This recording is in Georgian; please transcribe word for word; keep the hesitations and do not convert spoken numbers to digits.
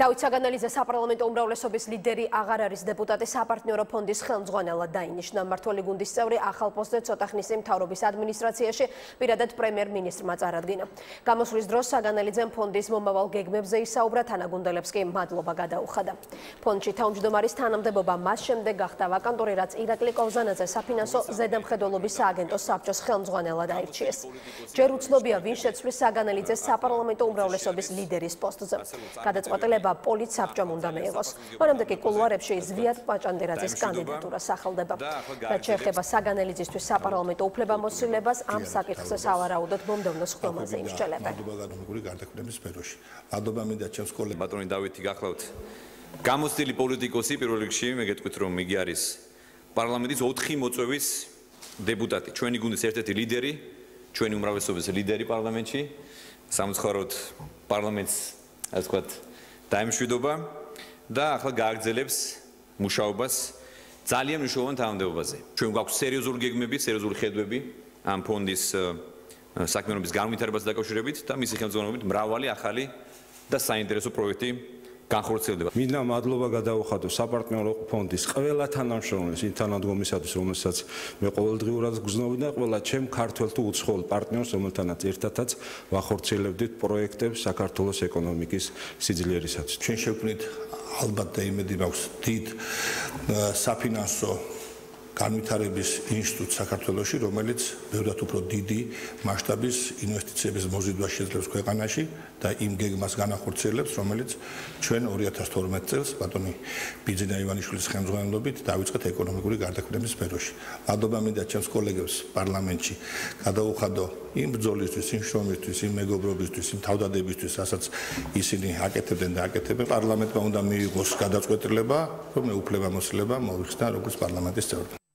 დავით საგანელიძე საპარლამენტო უმრავლესობის ლიდერი აღარ არის დეპუტატი საპარტნიორო ფონდის ხელმძღვანელად დაინიშნა მმართველი გუნდის წევრი ახალ პოსტზე ცოტა ხნის მთავრობის ადმინისტრაციაში პირადად პრემიერ-მინისტრმა წარადგინა. გამოსვლის დროს საგანელიძემ ფონდის მომავალ გეგმებზე ისაუბრა, თანაგუნდელებს კი მადლობა გადაუხადა. ფონდში თავმჯდომარის თანამდებობა მას შემდეგ გახდა ვაკანტური, რაც ირაკლი კოვზანაძე საფინანსო ზედამხედველობის სააგენტოს საბჭოს ხელმძღვანელად აირჩიეს. ჯერ უცნობია, ვინ შეცვლის საგანელიძეს საპარლამენტო უმრავლესობის ლიდერის პოსტზე. გადაწყვეტილება პოლიტ საბჭომ უნდა მიიღოს. მანამდე კი კულუარებში ზვიად პაჭანდერაძის კანდიდატურა სახელდება. რაც შეეხება საგანელიძისთვის საპარლამენტო უფლებამოსილებას, ამ საკითხზე სავარაუდოდ მომდევნო სხდომაზე იმსჯელებენ. მადლობა მინდა ჩემს კოლეგას ბატონი დავითი გახლავთ. გამოცდილი პოლიტიკოსი პირველ რიგში მე გეტყვით რომ იგი არის პარლამენტის ოთხი მოწვევის დეპუტატი. ჩვენი გუნდის ერთ-ერთი ლიდერი, ჩვენი უმრავლესობის ლიდერი პარლამენტში. სამწუხაროდ პარლამენტს ასე ვთქვათ დაემშვიდობა და ახლა გააგრძელებს მუშაობას ძალიან მნიშვნელოვან თანამდებობაზე. ჩვენ გვაქვს სერიოზული გეგმები, სერიოზული ხედვები ამ ფონდის საქმიანობის განვითარებასთან დაკავშირებით და მისი ხელმძღვანელობით მრავალი ახალი და საინტერესო პროექტი განხორციელდება. მინდა მადლობა გადაუხადო საპარტნიორო ფონდის ყველა თანამშრომლის იმ თანადგომისათვის, რომელსაც მე ყოველდღიურად გრძნობდი და ყველა ჩემ ქართველ თუ უცხოელ პარტნიორს, რომელთანაც ერთადაც ვახორციელებდით პროექტებს საქართველოს ეკონომიკის სიძლიერისათვის. ჩვენ შევქმნით ალბათ და იმედი მაქვს დიდ საფინანსო განვითარების ინსტიტუტს საქართველოში, რომელიც ბევრად უფრო დიდი მასშტაბის ინვესტიციების მოზიდვას შეძლებს ქვეყანაში და იმ გეგმას განახორციელებს, რომელიც ჩვენ ორი ათას თორმეტ წელს ბატონი ბიძინა ივანიშვილის ხელმძღვანელობით დავიწყეთ ეკონომიკური გარდაქმნების სფეროში. მადლობა მინდა ჩემს კოლეგებს პარლამენტში გადაუხადო იმ ბრძოლისთვის, იმ შრომისთვის, იმ მეგობრობისთვის, იმ თავდადებისთვის, რასაც ისინი აკეთებდნენ და აკეთებენ. პარლამენტმა უნდა მიიღოს გადაწყვეტილება, რომ უფლებამოსილება მოვიხსნა როგორც პარლამენტის წევრმა.